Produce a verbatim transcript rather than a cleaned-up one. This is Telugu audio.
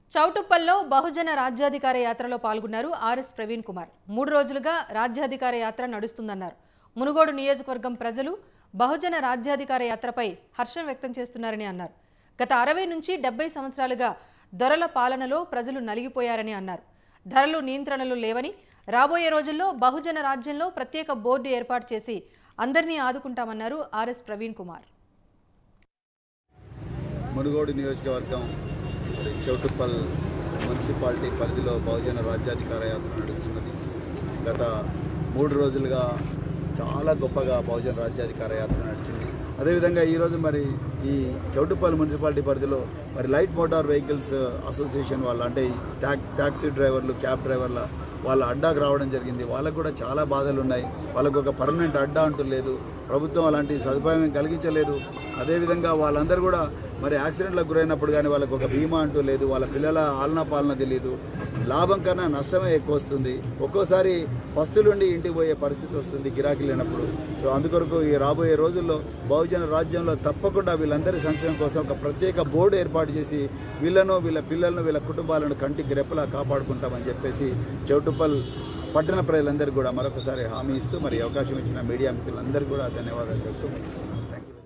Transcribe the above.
చౌటుప్పల్లో బహుజన రాజ్యాధికార యాత్రలో పాల్గొన్నారు ఆర్ఎస్ ప్రవీణ్ కుమార్. మూడు రోజులుగా రాజ్యాధికార యాత్ర నడుస్తుందన్నారు. మునుగోడు నియోజకవర్గం ప్రజలు బహుజన రాజ్యాధికార యాత్రపై హర్షం వ్యక్తం చేస్తున్నారని అన్నారు. గత అరవై నుంచి డెబ్బై సంవత్సరాలుగా దొరల పాలనలో ప్రజలు నలిగిపోయారని అన్నారు. ధరలు నియంత్రణలు లేవని, రాబోయే రోజుల్లో బహుజన రాజ్యంలో ప్రత్యేక బోర్డు ఏర్పాటు చేసి అందరినీ ఆదుకుంటామన్నారు ఆర్ఎస్ ప్రవీణ్ కుమార్. మునుగోడు నియోజకవర్గం చౌటుప్పల్ మున్సిపాలిటీ పరిధిలో బహుజన రాజ్యాధికార యాత్ర నడుస్తున్నది. గత మూడు రోజులుగా చాలా గొప్పగా బహుజన రాజ్యాధికార యాత్ర నడిచింది. అదేవిధంగా ఈరోజు మరి ఈ చౌటుప్పల్ మున్సిపాలిటీ పరిధిలో మరి లైట్ మోటార్ వెహికల్స్ అసోసియేషన్ వాళ్ళు, అంటే ట్యాక్ ట్యాక్సీ డ్రైవర్లు, క్యాబ్ డ్రైవర్ల వాళ్ళ అడ్డాకు రావడం జరిగింది. వాళ్ళకు కూడా చాలా బాధలు ఉన్నాయి. వాళ్ళకు ఒక పర్మనెంట్ అడ్డా అంటూ లేదు, ప్రభుత్వం అలాంటి సదుపాయం కలిగించలేదు. అదేవిధంగా వాళ్ళందరూ కూడా మరి యాక్సిడెంట్లకు గురైనప్పుడు కానీ వాళ్ళకు ఒక బీమా అంటూ లేదు, వాళ్ళ పిల్లల ఆలనా పాలన తెలియదు, లాభం కన్నా నష్టమే ఎక్కువ వస్తుంది. ఒక్కోసారి పస్తులుండి ఇంటికి పోయే పరిస్థితి వస్తుంది గిరాకీ లేనప్పుడు. సో అందుకొరకు ఈ రాబోయే రోజుల్లో బహుజన రాజ్యంలో తప్పకుండా వీళ్ళందరి సంక్షేమం కోసం ఒక ప్రత్యేక బోర్డు ఏర్పాటు చేసి వీళ్ళను, వీళ్ళ పిల్లలను, వీళ్ళ కుటుంబాలను కంటికి రెప్పలా కాపాడుకుంటామని చెప్పేసి చౌటుప్పల్ పట్టణ ప్రజలందరికీ కూడా మరొకసారి హామీ ఇస్తూ మరి అవకాశం ఇచ్చిన మీడియా మిత్రులందరికీ కూడా ధన్యవాదాలు చెప్తూ ముగిస్తున్నాను. Thank you.